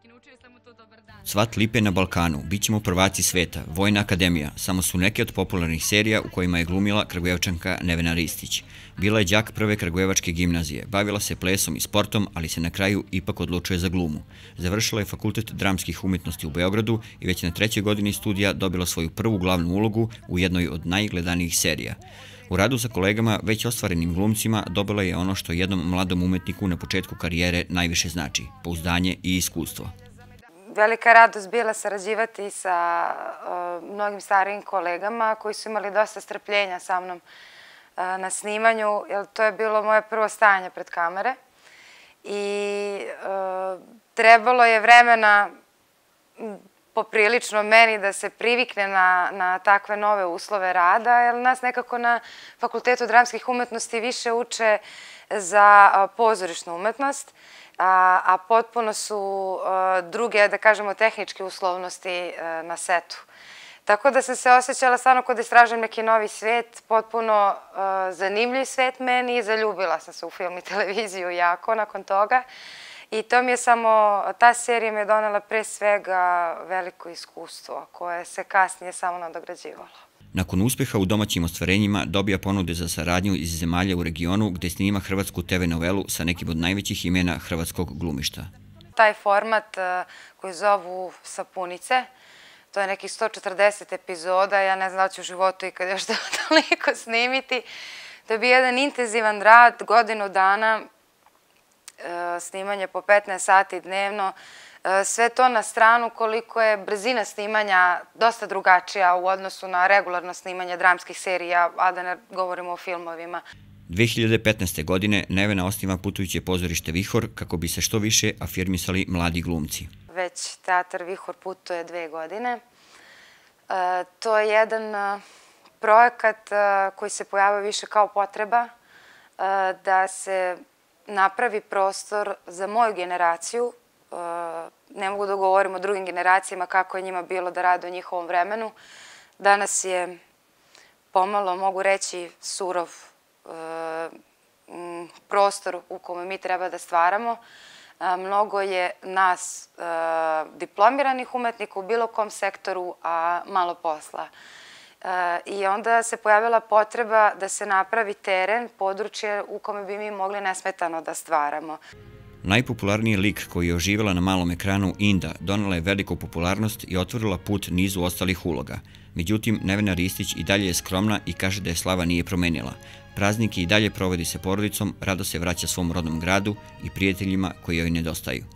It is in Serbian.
Cvat lipe na Balkanu, Bićemo prvaci sveta, Vojna akademija, samo su neke od popularnih serija u kojima je glumila Kragujevčanka Nevena Ristić. Bila je đak prve kragujevačke gimnazije, bavila se plesom i sportom, ali se na kraju ipak odlučuje za glumu. Završila je Fakultet dramskih umetnosti u Beogradu i već na 3. godini studija dobila svoju prvu glavnu ulogu u jednoj od najgledanijih serija. U radu sa kolegama, već ostvarenim glumcima, dobila je ono što jednom mladom umetniku na početku karijere najviše znači – pouzdanje i iskustvo. Velika radost bila sarađivati sa mnogim starijim kolegama koji su imali dosta strpljenja sa mnom na snimanju, jer to je bilo moje prvo stajanje pred kamere i trebalo je vremena poprilično meni da se privikne na takve nove uslove rada, jer nas nekako na Fakultetu dramskih umetnosti više uče za pozorišnu umetnost, a potpuno su druge, da kažemo, tehničke uslovnosti na setu. Tako da sam se osjećala stvarno kod da istražujem neki novi svet, potpuno zanimljiv svet meni i zaljubila sam se u film i televiziju jako nakon toga. I to mi je samo, ta serija mi je donela pre svega veliko iskustvo koje se kasnije samo nadograđivalo. Nakon uspeha u domaćim ostvarenjima dobija ponude za saradnju iz zemalja u regionu gde snima hrvatsku TV novelu sa nekim od najvećih imena hrvatskog glumišta. Taj format koji zovu Sapunice, to je nekih 140 epizoda, ja ne znam da ću u životu ikad još toliko snimiti. To je bio jedan intenzivan rad, godinu dana, snimanje po 15 sati dnevno, sve to na stranu koliko je brzina snimanja dosta drugačija u odnosu na regularno snimanje dramskih serija, a da ne govorimo o filmovima. 2015. godine Nevena osniva putujuće pozorište Vihor kako bi se što više afirmisali mladi glumci. Već teatar Vihor putuje 2 godine. To je jedan projekat koji se pojavio više kao potreba da se napravi prostor za moju generaciju. Ne mogu da govorim o drugim generacijama kako je njima bilo da rade u njihovom vremenu. Danas je pomalo, mogu reći, surov prostor u kome mi treba da stvaramo. Mnogo je nas diplomiranih umetnika u bilo kom sektoru, a malo posla. I onda se pojavila potreba da se napravi teren, područje u kome bi mi mogli nesmetano da stvaramo. Najpopularniji lik koji je oživjela na malom ekranu, Inda, donela je veliku popularnost i otvorila put nizu ostalih uloga. Međutim, Nevena Ristić i dalje je skromna i kaže da je slava nije promenila. Praznike i dalje provodi sa porodicom, rado se vraća svom rodnom gradu i prijateljima koji joj nedostaju.